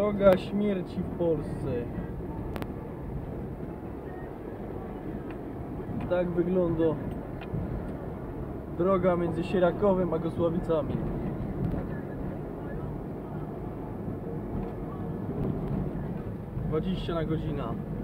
Droga śmierci w Polsce. Tak wygląda droga między Sierakowem a Gosławicami. Dwadzieścia na godzinę.